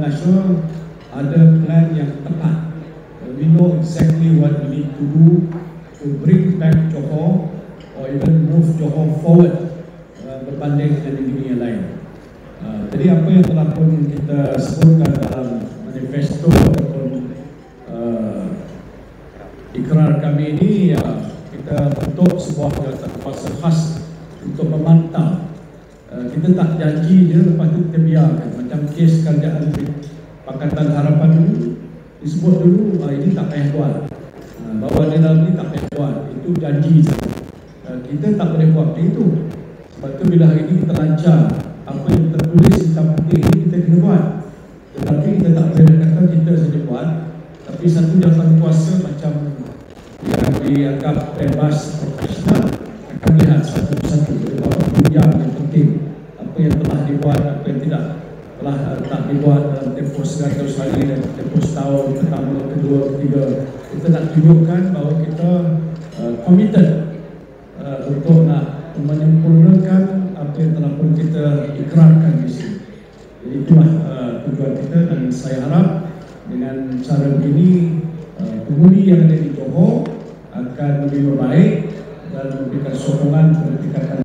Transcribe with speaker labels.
Speaker 1: Nasional ada plan yang tepat. We know exactly what we need to do to bring back Johor or even move Johor forward berbanding dengan negeri yang lain. Jadi apa yang telah pun kita sebutkan dalam manifesto ataupun ikrar kami ini, kita bentuk sebuah kuasa khas untuk memantau. Kita tak janji je lepas tu kita biarkan. Macam kes kerajaan Pakatan Harapan dulu, disebut dulu ini tak payah buat, bahawa di dalam ini tak payah buat, itu janji saja. Kita tak boleh buat macam itu. Sebab tu bila hari ini kita lancar apa yang tertulis hitam putih ini kita kena buat. Tetapi kita tak boleh kata kita saja buat, tapi satu jawatan kuasa macam yang dianggap bebas profesional akan lihat satu-satu beberapa bidang yang penting, apa yang telah dibuat, apa yang telah tak dibuat dalam tempoh 100 hari dan tempoh setahun pertama, kedua, ketiga. Kita nak tunjukkan bahawa kita committed untuk nak menyempurnakan apa yang telah pun kita ikrarkan di sini. Jadi itulah tujuan kita, dan saya harap dengan cara begini pengundi yang ada di Johor akan lebih baik dan memberikan sokongan kepada tingkatan